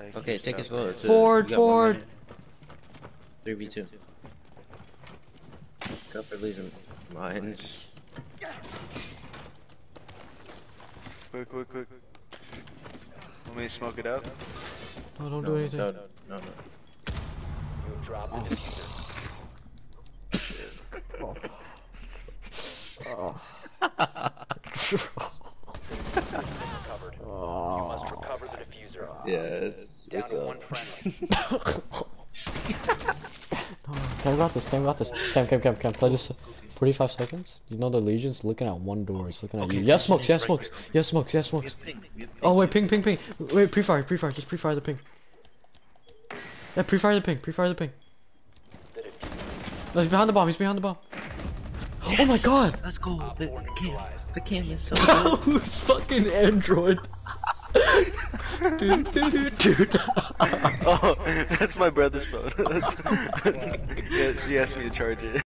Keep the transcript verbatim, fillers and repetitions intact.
Okay, take it slow. It's a- Forward, we got one forward. minute. three v two. Cover losing mines. Quick, quick, quick. Want me to smoke it out? No, don't No, do anything. no, no, no, no. You drop the diffuser. Oh. Oh. Recovered. You must recover the diffuser. Yeah, it's Down it's to uh, one friendly. Cam got this, Cam got this. Cam, Cam, Cam, Cam, play this forty-five seconds. You know the Legion's looking at one door, he's looking at Okay, you. Yes, smokes, Legion's yes, right smokes, there. yes, smokes, yes, smokes. We have ping, we have ping. Oh, wait, ping, ping, ping. Wait, pre-fire, pre-fire, just pre-fire the ping. Yeah, pre-fire the ping, pre-fire the ping. The diffuser. No, he's behind the bomb, he's behind the bomb. Oh my god! Let's go. Op The, four the cam, neutralized. the cam is so good. Who's fucking Android? dude, dude, dude, dude. Oh, that's my brother's phone. Yeah, he asked me to charge it.